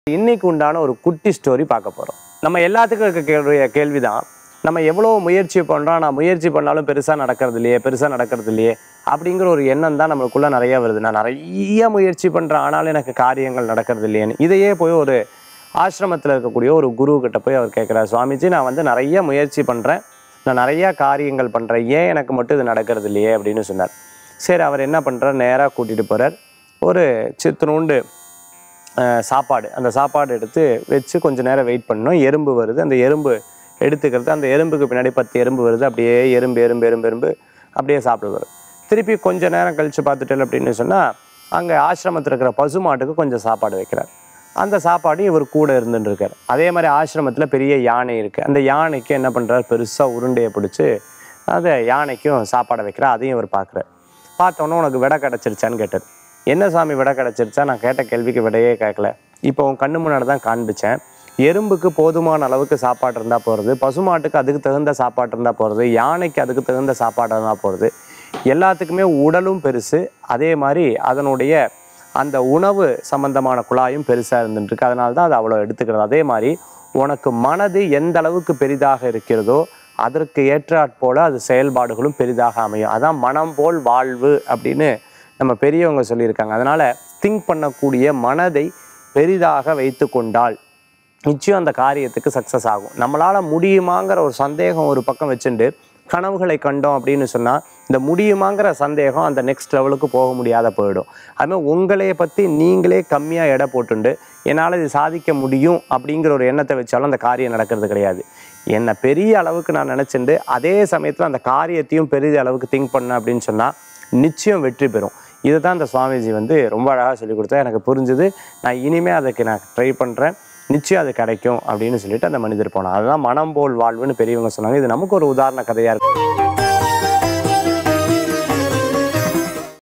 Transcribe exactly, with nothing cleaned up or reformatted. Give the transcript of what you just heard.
இன்னைக்கு உண்டான ஒரு குட்டி ஸ்டோரி பார்க்க போகிறோம். நம்ம எல்லாத்துக்கும் இருக்க கேள்வி கேள்வி தான், நம்ம எவ்வளோ முயற்சி பண்ணுறோம், நான் முயற்சி பண்ணாலும் பெருசாக நடக்கிறது இல்லையே பெருசாக நடக்கிறது இல்லையே அப்படிங்கிற ஒரு எண்ணம் தான் நம்மளுக்குள்ளே நிறைய வருது. நான் நிறைய முயற்சி பண்ணுறேன் ஆனாலும் எனக்கு காரியங்கள் நடக்கிறது இல்லையேன்னு. இதையே போய் ஒரு ஆசிரமத்தில் இருக்கக்கூடிய ஒரு குரு கிட்ட போய் அவர் கேட்குறாரு, சுவாமிஜி நான் வந்து நிறைய முயற்சி பண்ணுறேன், நான் நிறையா காரியங்கள் பண்ணுறேன், ஏன் எனக்கு மட்டும் இது நடக்கிறது இல்லையே அப்படின்னு சொன்னார். சரி, அவர் என்ன பண்ணுறார், நேராக கூட்டிகிட்டு போகிறார். ஒரு சித்தனூண்டு சாப்பாடு, அந்த சாப்பாடு எடுத்து வச்சு கொஞ்சம் நேரம் வெயிட் பண்ணணும். எறும்பு வருது, அந்த எறும்பு எடுத்துக்கிறது, அந்த எறும்புக்கு பின்னாடி பத்து எறும்பு வருது, அப்படியே எறும்பு எறும்பு எறும்பு எறும்பு அப்படியே சாப்பிட்டு வரும். திருப்பி கொஞ்சம் நேரம் கழித்து பார்த்துட்டேன் அப்படின்னு சொன்னால் அங்கே ஆசிரமத்தில் இருக்கிற பசுமாட்டுக்கு கொஞ்சம் சாப்பாடு வைக்கிறார். அந்த சாப்பாடு இவர் கூட இருந்துட்டு இருக்கார். அதே மாதிரி ஆசிரமத்தில் பெரிய யானை இருக்குது, அந்த யானைக்கு என்ன பண்ணுறார், பெருசாக உருண்டையை பிடிச்சி அதை யானைக்கும் சாப்பாடை வைக்கிறார். அதையும் இவர் பார்க்குறார். பார்த்தோன்னே உனக்கு விடை கிடச்சிருச்சான்னு கேட்டார். என்ன சாமி விடை கிடச்சிருச்சா, நான் கேட்ட கேள்விக்கு விடையே கேட்கல, இப்போ உன் கண்ணு முன்னாடி தான் காண்பிச்சேன். எறும்புக்கு போதுமான அளவுக்கு சாப்பாடு இருந்தால் போகிறது, பசுமாட்டுக்கு அதுக்கு தகுந்த சாப்பாடு இருந்தால் போகிறது, யானைக்கு அதுக்கு தகுந்த சாப்பாடு இருந்தால் போகிறது. எல்லாத்துக்குமே உடலும் பெருசு, அதே மாதிரி அதனுடைய அந்த உணவு சம்பந்தமான குழாயும் பெருசாக இருந்துட்டுருக்கு. அதனால தான் அது அவ்வளோ எடுத்துக்கிறது. அதே மாதிரி உனக்கு மனது எந்த அளவுக்கு பெரிதாக இருக்கிறதோ அதற்கு ஏற்றாற்போல் அது செயல்பாடுகளும் பெரிதாக அமையும். அதான் மனம் போல் வாழ்வு அப்படின்னு நம்ம பெரியவங்க சொல்லியிருக்காங்க. அதனால் திங்க் பண்ணக்கூடிய மனதை பெரிதாக வைத்து கொண்டால் நிச்சயம் அந்த காரியத்துக்கு சக்ஸஸ் ஆகும். நம்மளால் முடியுமாங்கிற ஒரு சந்தேகம் ஒரு பக்கம் வச்சுட்டு கனவுகளை கண்டோம் அப்படின்னு சொன்னால் இந்த முடியுமாங்கிற சந்தேகம் அந்த நெக்ஸ்ட் லெவலுக்கு போக முடியாத போயிடும். அதுமாதிரி உங்களைய பற்றி நீங்களே கம்மியாக எடை போட்டுண்டு என்னால் இது சாதிக்க முடியும் அப்படிங்கிற ஒரு எண்ணத்தை வச்சாலும் அந்த காரியம் நடக்கிறது கிடையாது. என்னை பெரிய அளவுக்கு நான் நினச்சிண்டு அதே சமயத்தில் அந்த காரியத்தையும் பெரிய அளவுக்கு திங்க் பண்ணேன் அப்படின்னு சொன்னால் நிச்சயம் வெற்றி பெறும். இதை தான் இந்த சுவாமிஜி வந்து ரொம்ப அழகாக சொல்லிக் கொடுத்தா. எனக்கு புரிஞ்சுது. நான் இனிமேல் அதுக்கு நான் ட்ரை பண்ணுறேன், நிச்சயம் அது கிடைக்கும் அப்படின்னு சொல்லிட்டு அந்த மனிதர் போனார். அதுதான் மனம் போல் வாழ்வுன்னு பெரியவங்க சொன்னாங்க. இது நமக்கு ஒரு உதாரண கதையாக இருக்கும்.